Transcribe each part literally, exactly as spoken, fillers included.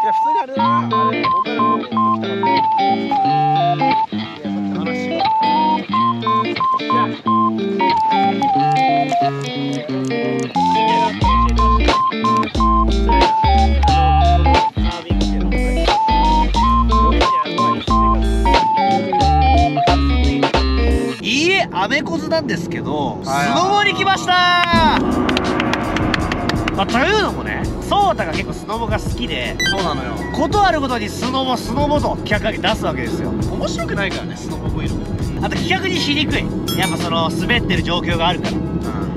や普通にあれだな、あれ女の子と来たかった。 いいえ、アメコズなんですけど、スノボに来ましたー。まあ、というのもね、ソータが結構スノボが好きで、 そうなのよ。 ことあるごとにスノボスノボと企画に出すわけですよ。 面白くないからね、スノボ Vlog。 あと企画にしにくい、やっぱその滑ってる状況があるから、うん、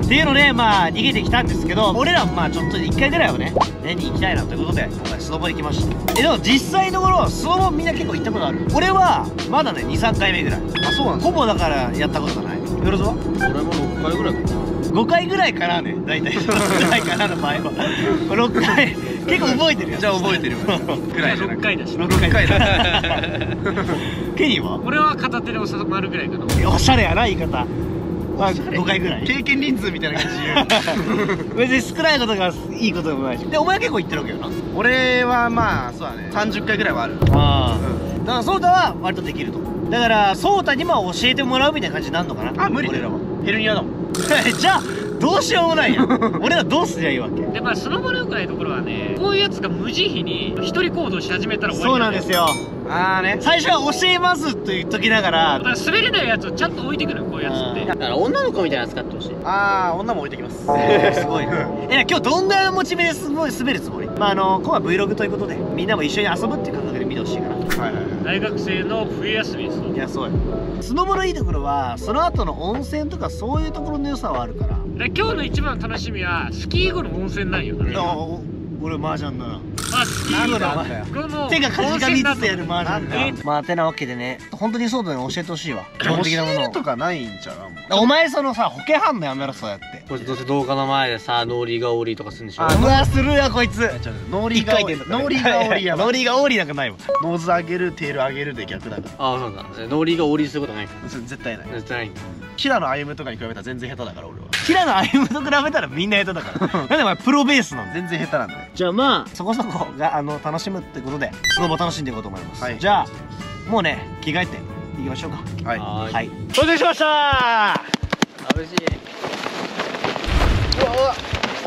っていうのでまあ逃げてきたんですけど、俺らもまあちょっといっかいぐらいはね年に行きたいなということで今回スノボに来ました。えでも実際のところスノボみんな結構行ったことある？俺はまだねにさんかいめぐらい。あ、そうなんだ。ほぼだからやったことがない。よろずは？俺もろっかいぐらいかな。ごかいぐらいかなね、大体少ないかなの場合はろっかい結構覚えてるよ。じゃあ覚えてるぐらいじゃなくてろっかいだしろっかいだケニーは？俺は片手で収まるぐらいかな。おしゃれやな言い方。まあごかいぐらい経験人数みたいな感じで別に少ないことがいいことでもないし。でお前結構行ってるわけよな。俺はまあそうだね、さんじゅっかいぐらいはある。ああ、だからソータは割とできると。だからソータにも教えてもらうみたいな感じになるのかな。あ、無理。俺らはヘルニアだもんじゃあどうしようもないやん俺らどうすりゃいいわけで。まあスノボの良くないところはね、こういうやつが無慈悲に一人行動し始めたら終わりなんですよ。ああね、最初は教えますと言っときながら、だから滑れないやつをちゃんと置いてくる、こういうやつって。だから女の子みたいなの使ってほしい。ああ、女も置いてきます。すごいね。え、今日どんなモチベですごい滑るつもり？まああの今回 Vlog ということでみんなも一緒に遊ぶっていう感覚で見てほしいかな。はいはいはい。大学生の冬休みです。いや、そうや。スノボのいいところはその後の温泉とかそういうところの良さはあるから。で今日の一番の楽しみはスキー後の温泉なんよな。俺麻雀だな。まあスキー後の手がかじかみつつやる麻雀だ。まあてなわけでね、本当にそうだね、教えてほしいわ。基本的なものとかないんちゃう？お前そのさ保険反応やめろ、そうやって。こいつどうせ動画の前でさノーリーがオーリーとかするんでしょ。うわするやこいつ。ノーリーがオーリーノーリーがオーリーや。ノーリーがオーリーなんかないわ。ノーズ上げるテール上げるで逆だから。ああそうだ。ノーリーがオーリーすることない。絶対ない。絶対ない。平野歩夢とかに比べたら全然下手だから俺は。平野歩夢と比べたらみんな下手だからなんでお前プロベースなの？全然下手なんだよ。じゃあまあそこそこがあの楽しむってことでスノボ楽しんでいこうと思います。はい、じゃあもうね着替えていきましょうか。はいはい、到着しましたー。眩しい。うわうわ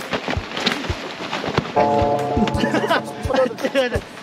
ちょちょちょちょ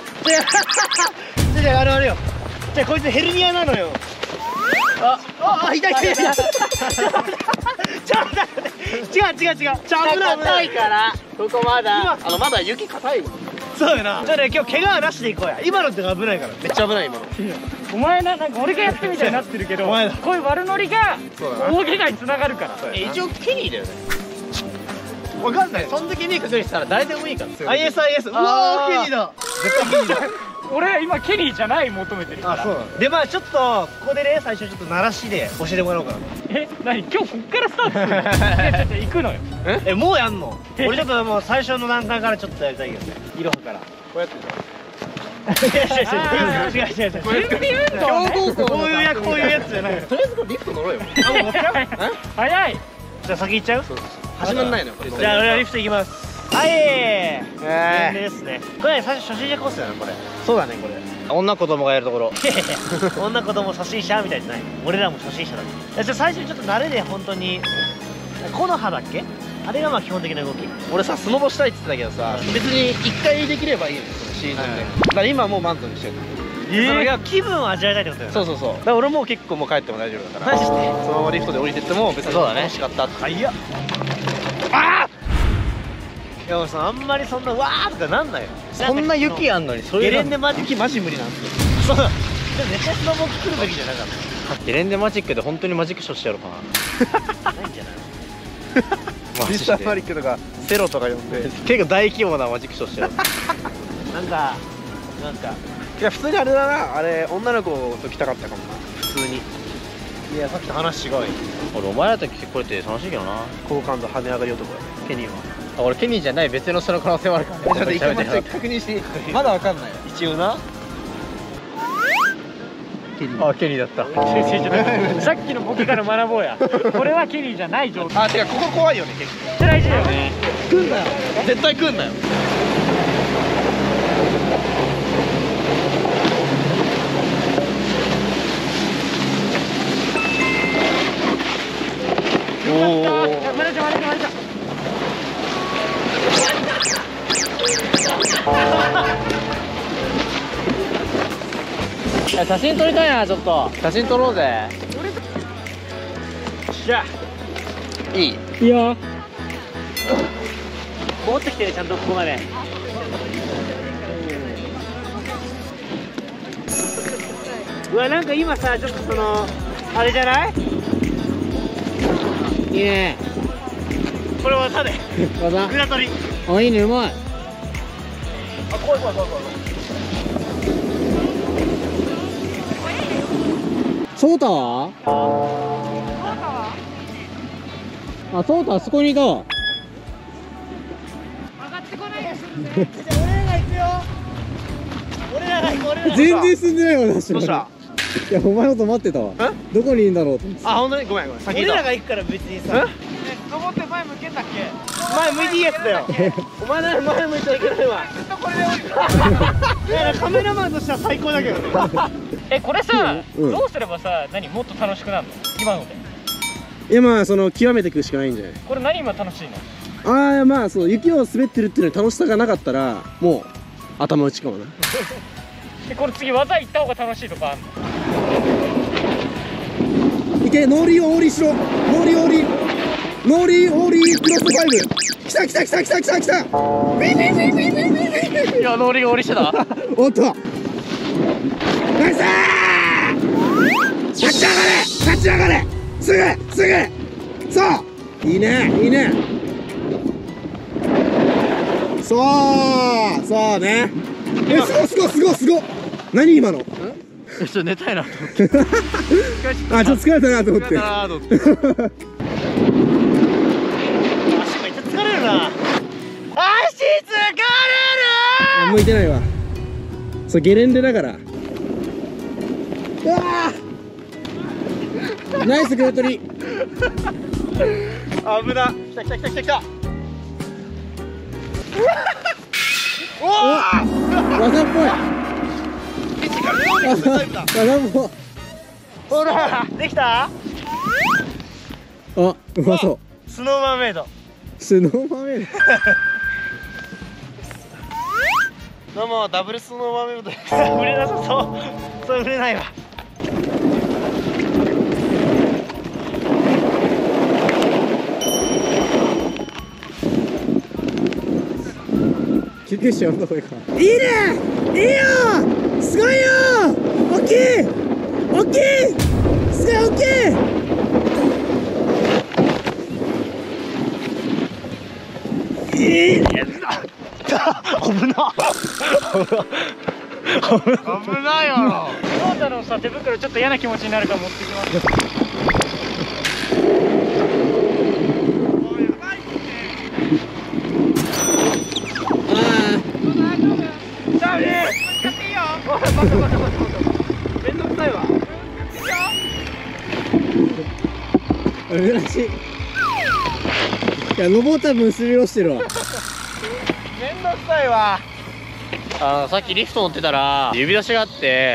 ちょあれあれよ。じゃあこいつヘルニアなのよ。あ、あ、痛い痛い痛い。ちょっと待って、違う違う違う。ちょ危ない危ないから。ここまだ。あのまだ雪硬い。そうよな。じゃあね今日怪我はなしでいこうや。今のって危ないから。めっちゃ危ない今の。お前な、なんか俺がやってみたいになってるけど、こういう悪ノリが大怪我に繋がるから。一応ケニーだよね。わかんない。そんだけケニー崩したら誰でもいいから。アイエスアイエス。うわーケニーだ。絶対ケニーだ。俺今ケニーじゃない求めてるから。あ、そうなの。でまあちょっとここでね最初ちょっと鳴らしで教えてもらおうかな。え、何今日こっからスタートするの？いやちょっと行くのよ。ええ、もうやんの？俺ちょっともう最初の段階からちょっとやりたいけどね。いろはからこうやって違う違う違う違う違う違う。こういうやこういうやつじゃない。とりあえずリフト乗ろうよ。あ、もう乗っちゃう？早い。じゃあ先行っちゃう？始まんないのよ。じゃあ俺はリフト行きます。はい、ええですね。これ最初初心者コースだよねこれ。そうだねこれ。女子供がやるところ。女子供初心者みたいじゃない。俺らも初心者だ。じゃあ最初にちょっと慣れで本当に木の葉だっけ？あれがまあ基本的な動き。俺さスノボしたいって言ってたけどさ、別に一回できればいいのよシーズンで。だから今はもう満足してる。ええ、気分を味わいたいってことだよね。そうそうそう。だから俺も結構もう帰っても大丈夫だから。マジで。そのままリフトで降りてっても別に楽しかったって。はいや。ああ。いや俺さあんまりそんなわーとかなんないよ。そんな雪あんのにそれゲレンデマジック雪マジ無理なんですよ。そうだ。でも絶対スノボ来るべきじゃなかった。ゲレンデマジックで本当にマジックショーしてやろうかな。ないんじゃないの？ミスターマリックとかセロとか呼んで結構大規模なマジックショーしてやろう。なんかなんかいや普通にあれだな、あれ女の子と来たかったかもな普通に。いやさっきの話違うよ。俺お前らと来てこれって楽しいけどな。好感度跳ね上がり男だケニーは。あ、俺ケニーじゃない別の人の可能性もあるから。ちょっと一回確認してまだわかんないよ一応な。あ、ケニーだった。さっきのボケから学ぼうや。これはケニーじゃない状態。あ、てかここ怖いよね結構。大事だよね。来んなよ絶対来んなよ。 写真撮りたいな、ちょっと写真撮ろうぜ。よっしゃ、いいいいよ。持ってきてね、ちゃんとここまで。うわ、なんか今さ、ちょっとそのあれじゃない？いいね。これ技で技グラトリ。あ、いいね、うまい。あ、怖い怖い怖い怖い。ソータは？あ、ソータあそこにいたわ。上がってこないです。じゃあ俺らが行くよ。俺らが行く、俺らが行く。全然進んでないわ、確かに。どうした？いや、お前のと待ってたわ。どこにいるんだろうと思って。あ、本当にごめんごめん。俺らが行くから別にさ。登って前向けんだっけ？前向いていいやつだよ。お前なら前向いちゃいけないわ。ずっとこれで降りてる。カメラマンとしては最高だけどね。え、これさ、どうすればさ、何もっと楽しくなるの？今ので。いや、まあその極めていくしかないんじゃない？これ何今楽しいの？ああ、まあそう、雪を滑ってるっていうのに楽しさがなかったらもう頭打ちかもな。で、これ次技行った方が楽しいとかあんの？いけ、ノーリーオーリーしろ。ノーリーオーリーノーリーオーリークロスファイブ。きたきたきたきたきたきた。いや、ノーリーオーリーしてた。おっと、ナイスー。立ち上がれ立ち上がれ、すぐすぐ。そう、いいねいいね。そうそうね。え、すごいすごいすごいすごい。何今の？ちょっと寝たいなと思って。あ、ちょっと疲れたなと思って。足めっちゃ疲れるな。足疲れる。あ、向いてないわ。そう、ゲレンデだから。うわー、ナイスグラトリ。危な。来た来た来た来た来た。おお、技っぽい。技っぽい。ほら、できた。あ、うまそう。スノーマーメイド。スノーマーメイド。どうも、ダブルスノーマーメイドです。売れなさそう。それ売れないわ。救急車呼んだ方がいいか。いいね、いいよ、すごいよ、大きい大きい、すごい大きい。いいね。危な。危ないよ。そうだろうさ、手袋ちょっと嫌な気持ちになるから持ってきます。めんどくさいわ。珍しい。いや、登った分滑り落ちてるわ。めんどくさいわ。あの、さっきリフト乗ってたら指出しがあって、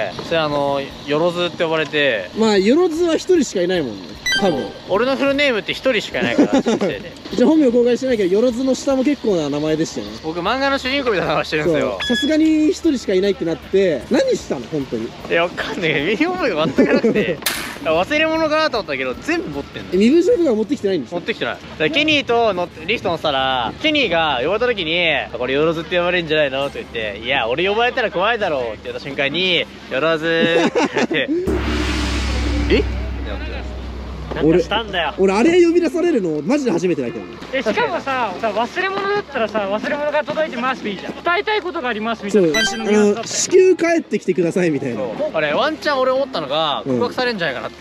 それあのよろずって呼ばれて。まあよろずは一人しかいないもんね、多分。俺のフルネームって一人しかいないから人生で。一応本名公開してないけど、よろずの下も結構な名前でしたよね。僕漫画の主人公みたいな名前してるんですよ。さすがに一人しかいないってなって、何したの本当に。いや、わかんないけど身に覚えが全くなくて。忘れ物かなと思ったけど全部持ってんの。身分証とか持ってきてないんですか？持ってきてない。だからケニーと乗ってリフト乗ったら、ケニーが呼ばれた時に「これよろずって呼ばれるんじゃないの?」と言って「いや俺呼ばれたら怖いだろう」って言った瞬間に「よろず」って言われてえっ?なんかしたんだよ。俺あれ呼び出されるのマジで初めてだけどね。え、しかもさ、忘れ物だったらさ、忘れ物が届いてますでいいじゃん。伝えたいことがありますみたいな感じのニュアンスだったよ。至急帰ってきてくださいみたいな。あれワンチャン俺思ったのが告白されるんじゃないかなって。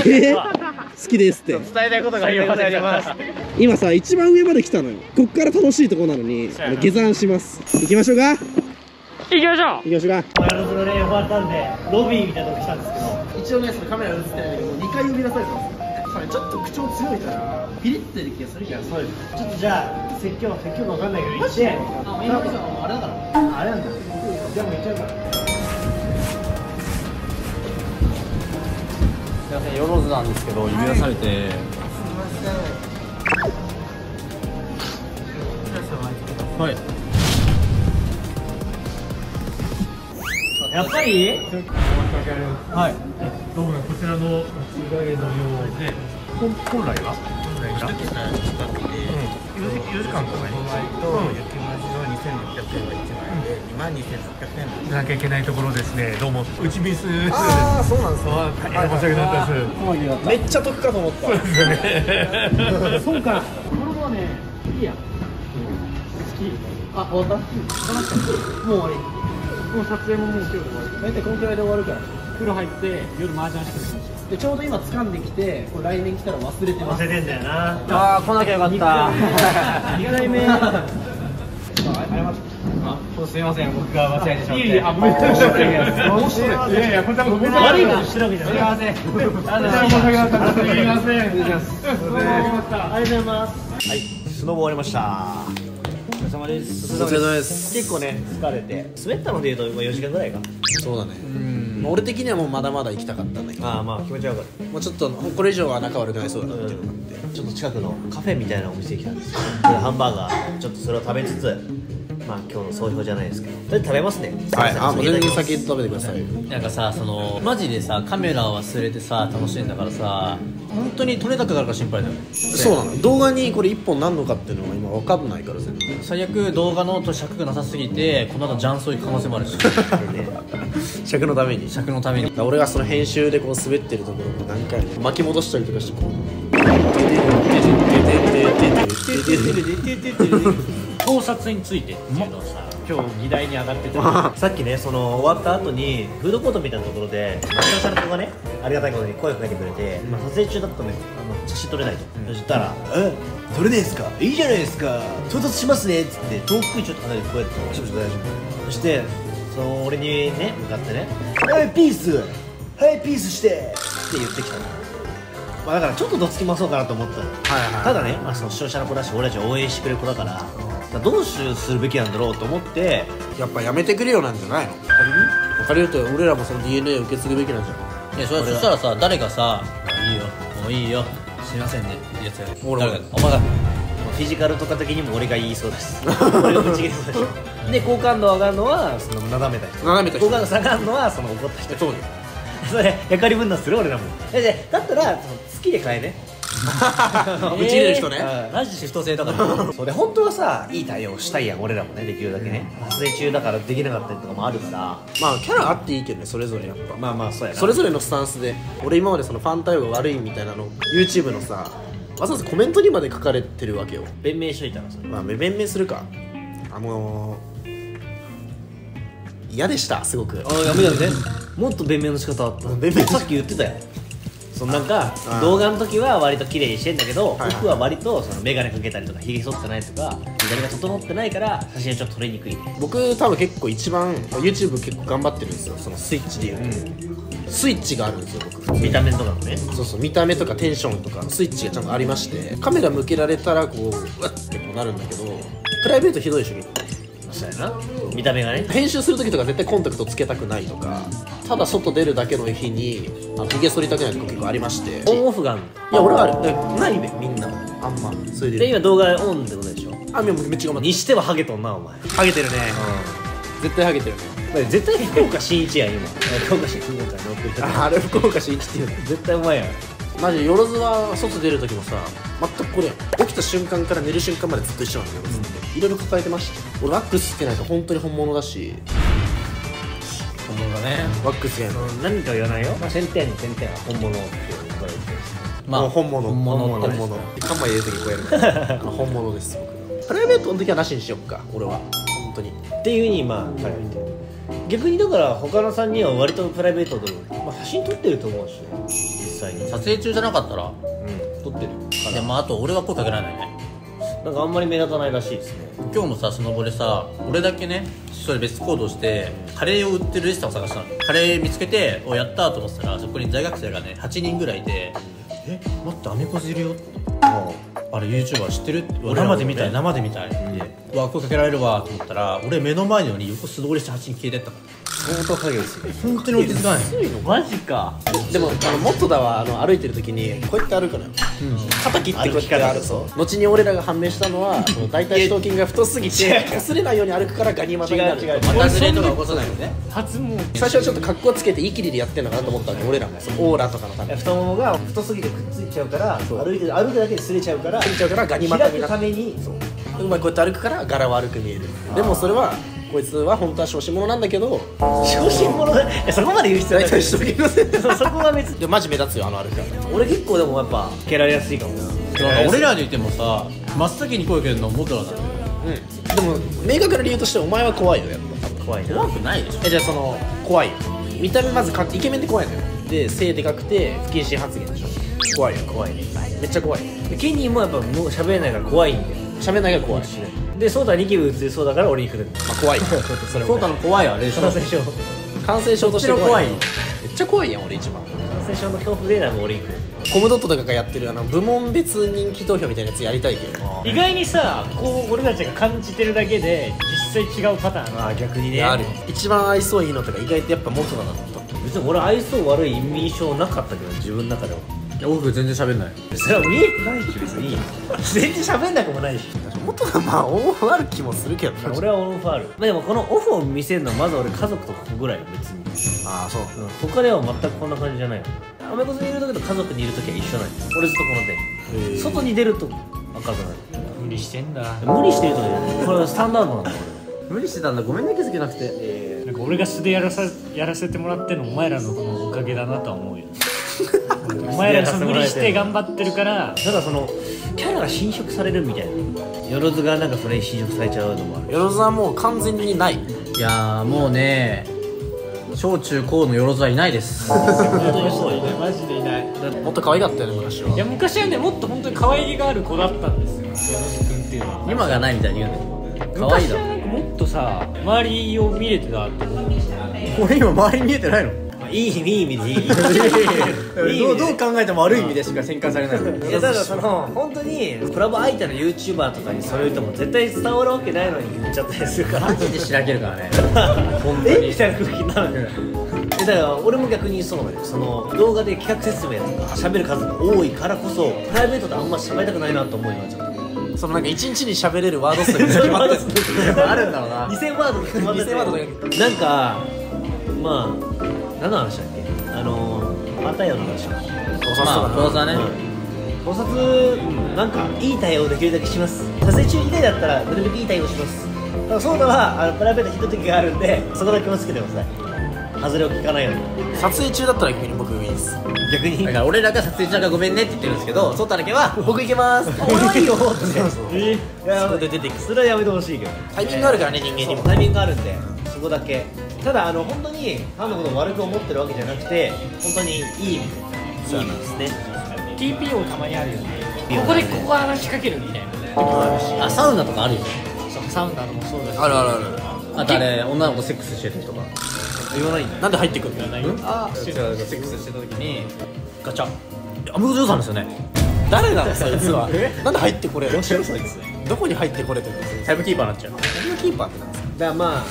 え、好きですって伝えたいことがあります。今さ、一番上まで来たのよ。こっから楽しいとこなのに下山します。行きましょうか。行きましょう。行きましょうか。ワイルドの例呼ばれたんでロビーみたいなとこ来たんですけど、一応ね、そのカメラ映ってないんだけどにかい呼び出されてます。ちょっと口調強いからピリッと出る気がするけど、そうです。ちょっとじゃあ説教説教か分かんないけど言って、あ、みんなあれだからあれなんだ。じゃあもう言っちゃうから。すいません、よろずなんですけど呼び出されて、すみません。はい。やっぱりはい。どうもこちらの松ヶ江のようで、本本来は本来がよじかんとかにと雪文字のにせんろっぴゃくえんがいちまいでにまんにせんろっぴゃくえんなきゃいけないところですね。どうもうちミス。 ああ、そうなんですね。 大変申し訳なかったです。 めっちゃ得かと思った。 そうですね。 そうか。これもね、いいや。好き。あ、終わった？終わった。もう終わり。もう撮影ももう今日で終わり。大体このくらいで終わるから。風呂入って夜麻雀してるんですよ。でちょうど今掴んできて、これ来年来たら忘れてます。 忘れてんだよな。 ああ、来なきゃよかった。にかいめ。すみません、僕が間違えてしまって。いやいや、ごめんなさい。いやいや、こんなことごめんなさい。悪いことしてるわけじゃない。すみません。申し訳なかった。すみません。ありがとうございます。 はい、スノボ終わりました。お疲れ様です。 お疲れ様です。 結構ね、疲れて滑ったのでいうとよじかんぐらいか。 そうだね。俺的にはもうまだまだ行きたかったんだけど。 ああ、まあ気持ちはわかる。 もうちょっとこれ以上は仲悪くなりそうだなっていうのがあって、 ちょっと近くのカフェみたいなお店に来たんですよ。でハンバーガーちょっとそれを食べつつ、まあ今日の総評じゃないですけど、とりあえず食べますね。 はい、あ、もう全然先食べてください。 なんかさ、そのマジでさ、カメラを忘れてさ楽しいんだからさ、本当に撮れなくなるから心配だよね。 そうなの。動画にこれいっぽんなんのかっていうのが今分かんないから全然。 最悪動画のと尺がなさすぎてこの後雀荘行く可能性もあるし尺のために。 尺のために俺がその編集でこう滑ってるところを何回も巻き戻したりとかしてこう盗撮についてっていうのをさ、今日議題に上がっててさっきね、その終わった後にフードコートみたいなところで松田さんとかね、ありがたいことに声をかけてくれて、まあ、撮影中だったのであの写真撮れないと、そしたら「え撮れねえっすか、いいじゃないですか、到達しますね」っつって遠くにちょっと離れてこうやって「大丈夫大丈夫」そしてその俺にね向かってね「はいピースはいピースして」って言ってきたの。まあだからちょっとどつき回そうかなと思ったの、はいはい、ただね、まあ、その視聴者の子だし俺たちを応援してくれる子だから、うん、どうするべきなんだろうと思って、 やっぱやめてくれよなんじゃないの。分かるよって、俺らもその ディーエヌエー 受け継ぐべきなんじゃん。 いや、それそしたらさ、誰がさ「いいよもういいよすいませんね」ってやつやる。 俺もお前がフィジカルとか的にも俺が言いそうです俺がぶち切れそうでしょで好感度上がるのはそのなだめた人、 なだめた人。 好感度下がるのはその怒った人。 そうよ。 それ役割分担する俺らも。だってだったらその好きで買えねぶち切れる人ね。 マジシフト制だからそれ本当はさ、いい対応したいやん俺らもね、できるだけね。撮影中だからできなかったりとかもあるから、 まあキャラあっていいけどね、それぞれやっぱ。 まあまあそうやな。 それぞれのスタンスで。俺今までそのファン対応が悪いみたいなの YouTube のさ、わざわざコメントにまで書かれてるわけよ。 弁明しといたらそれ。 まあ弁明するか。あのー、嫌でしたすごく。 あ、やめやめて。もっと弁明の仕方あった。弁明さっき言ってたよ。そのなんか動画の時は割と綺麗にしてんだけど、僕は割とその眼鏡かけたりとかひげ剃ってないとか左が整ってないから写真はちょっと撮りにくい。 僕多分結構一番 YouTube 結構頑張ってるんですよ、そのスイッチでいうと、うん、スイッチがあるんですよ僕。 見た目とかのね。 そうそう、見た目とかテンションとかスイッチがちゃんとありまして、カメラ向けられたらこううわってこうなるんだけど、プライベートひどいでしょ。 そうやな、見た目がね。 編集する時とか絶対コンタクトつけたくないとか、ただ外出るだけの日にひげ剃りたくないとか結構ありまして。 オンオフがあるの？ いや俺はある。 ないべみんなあんまそれで。 で今動画オンってことでしょ。 あ、めっちゃ頑張ってにしてはハゲとんなお前。 ハゲてるね、うん、絶対ハゲてるね。 絶対福岡新一やん今。福岡新一。 あれ福岡新一っていうね。 絶対お前やん。 マジよろずは外出る時もさ、全くこれやん。起きた瞬間から寝る瞬間までずっと一緒なんだよ。いろいろ抱えてました。俺ワックスつけないと本当に本物だし。 本物だね。 ワックスやん。 何か言わないよ。先点の先点は本物って言われてる。 まあ本物本物本物。カンマ入れる時こうやる。あの本物です僕。プライベートの時はなしにしよっか俺は本当に。 っていう風にまあ彼は言ってる。逆にだから他のさんにんは割とプライベートで、まあ、写真撮ってると思うし、実際に撮影中じゃなかったらうん撮ってるから。 でもあと俺は声かけられないね。 なんかあんまり目立たないらしいですね。 今日もさ、スノボでさ、俺だけねそれ別行動してカレーを売ってるレストランを探したの。カレー見つけておやったと思ってたら、そこに大学生がねはちにんぐらいいて、え待ってアメコズいるよって、あれ YouTuber 知ってるって、生で見たい生で見たいって、うわ声かけられるわと思ったら、俺目の前のように横素通りしてはちにん消えてったから。 相当影薄い本当に俺気づかない。 薄いのマジか。 でもあのモットダはあの歩いてる時にこうやって歩くのよ、肩切ってこうやって歩くと、後に俺らが判明したのはその大腿四頭筋が太すぎて擦れないように歩くからガニ股になる。 違う違う股ずれとか起こさないよね。 初も最初はちょっと格好つけてイキリでやってんのかなと思ったわけ俺らも、そのオーラとかのために太ももが太すぎてくっついちゃうから歩いて歩くだけで擦れちゃうからついちゃうからガニ股開くになってためにそううまいこうやって歩くから柄悪く見える。でもそれはこいつは本当は小心者なんだけど小心者だ。いやそこまで言う必要ない。 大体四頭筋のせいでそそこは別にでマジ目立つよあの歩き方。 俺結構でもやっぱ蹴られやすいかもな。 なんか俺らでいてもさ、真っ先に声かけるのモトラなんだよ。 うんでも明確な理由としてお前は怖いよやっぱ怖いな。 怖くないでしょ。 えじゃあその怖いよ見た目まずかイケメンで怖いのよ。で背でかくて不謹慎発言でしょ。怖いよ怖いね。 めっちゃ怖い。 でケニーもやっぱもう喋れないから怖いんだよ。 喋んないが怖い。 でソータニキビ映りそうだから俺に来る。 まあ怖いよそれもソータの怖いあれでしょ。 感染症感染症として怖い。 こっちの怖いめっちゃ怖いやん俺一番。 感染症の恐怖レーダーも俺に来る。 コムドットとかがやってるあの部門別人気投票みたいなやつやりたいけど。 意外にさこう俺たちが感じてるだけで実際違うパターン。 ああ逆にね。 いやある。一番愛想いいのとか意外とやっぱ元なんだと思った。 別に俺愛想悪い印象なかったけど自分の中では。 いや僕全然喋んない。 それは見えてないし別にいいよ。全然喋んなくもないし。 元がまあ大ある気もするけどな。 俺はオファール。まあでもこのオフを見せるのはまず俺家族とここぐらいよ別に。 ああそう。 うん、他では全くこんな感じじゃないよ。アメコスにいる時と家族にいる時は一緒なんです。俺ずっとこの手。外に出ると明るくなる。 無理してんだ。 無理してるとかじゃない。これはスタンダードなんだ無理してたんだ。ごめんね気づけなくて。 なんか俺が素でやらさやらせてもらってるのお前らのおかげだなとは思うよ。お前らがその無理して頑張ってるから俺。ただそのキャラが侵食されるみたいな。よろずがなんかそれに侵食されちゃうのもある。 よろずはもう完全にない。 いやーもうね、小中高のよろずはいないです。 本当にそうよね。 マジでいない。 もっと可愛かったよね昔は。 いや昔はねもっと本当に可愛げがある子だったんですよ。よろずくんっていうのは。 今がないみたいに言うね。可愛いだろ。 昔はなんかもっとさ周りを見れてたと思う。 俺今周り見えてないの。 いい意味いい意味でいい。いい意味どうでどう考えても悪い意味でしか転換されないの。 いやだからその本当にコラボ相手の YouTuber とかにそれ言うとも絶対伝わるわけないのに言っちゃったりするから。 マジでしらけるからね。 本当にみたいな空気になるのよ。えだから俺も逆にそうなのよ。その動画で企画説明とか喋る数が多いからこそプライベートであんま喋りたくないなと思うようになっちゃった。 そのなんか一日に喋れるワード数が決まってる。 あるんだろうな。 にせんワード決まっててにせんワードだけなんかまあ何の話だっけ。あのー、パタヤの話か。 まあプロザね。 考察なんかいい対応できるだけします。撮影中以外だったらなるべくいい対応します。だからそうだはあのプライベートひどい時があるんでそこだけ気をつけてください。外れを聞かないように。 撮影中だったら逆に僕上です。 逆にだから俺らが撮影中がごめんねって言ってるんですけど、ソータだけは僕行けます。 俺はいいよってえいやそこで出てくるそれはやめてほしいけど。 タイミングあるからね人間にも。 タイミングがあるんでそこだけ。ただあの本当にファンのことを悪く思ってるわけじゃなくて本当にいい意味でいい意味ですね。 ティーピーオー たまにあるよね。ここでここ話しかけるみたいな。 あサウナとかあるよ。 そうサウナもそうだし。 あるあるある。 あとあれ女の子セックスしてる時とか。 言わないんだ。 なんで入ってくるの？ あ違うセックスしてた時にガチャ。アムロジョーさんですよね。 誰なのそいつは。なんで入ってこれるの？そいつ。どこに入ってこれてるの？ タイムキーパーになっちゃう。 タイムキーパーってなんですか？ だからまあ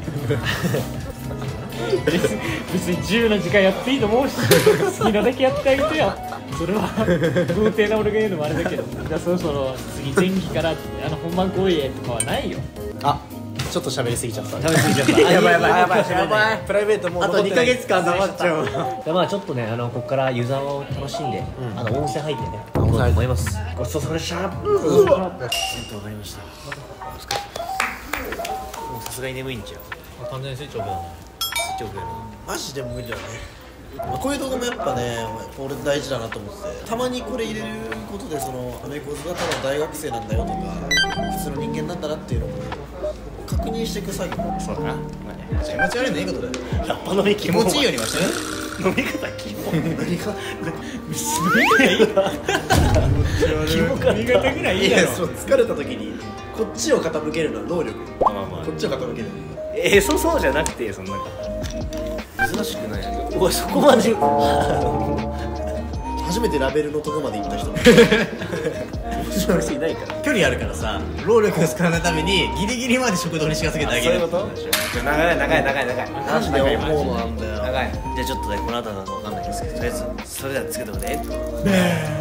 別に自由な時間やっていいと思うし好きなだけやってあげてよ。それは童貞な俺が言うのもあれだけど、じゃあそろそろ次前期からあの本番来いとかはないよ。 あ、ちょっと喋りすぎちゃった。 食べ過ぎちゃった。 やばいやばいやばいやばい。プライベートもうあとにかげつかん黙っちゃう。 でまあちょっとねあのここから湯沢を楽しんで、 んあの温泉入ってね温泉行こうと思います。ごちそうさまでした。 わかりました。 もうさすがに眠いんちゃう。 完全に成長だよ。 垂直やな。 マジで無理だね。こういう動画もやっぱね、俺大事だなと思ってて、たまにこれ入れることでそのアメコズがただ大学生なんだよとか普通の人間なんだなっていうのを確認していく作業。 そうだな。 気持ち悪いのいいことだよ。 ラッパ飲み気持ちいいよりましたね。 飲み方キモ。 何が飲み方いいな。キモかった。 新潟ぐらいいいだろ。 いやそう疲れた時にこっちを傾けるのは能力。 まあまあまあこっちを傾ける。 えー、そうそうじゃなくてそんな珍しくない。おいそこまで初めてラベルのとこまで行った人。 面白い人いないから距離あるからさ労力が使わないためにギリギリまで食堂に近づけてあげる。 そういうこと長い長い長い長いマジで思うのなんだよ。 長い。じゃあちょっとねこの後なのか分かんないですけど、とりあえずそれではつけてくれ。 ね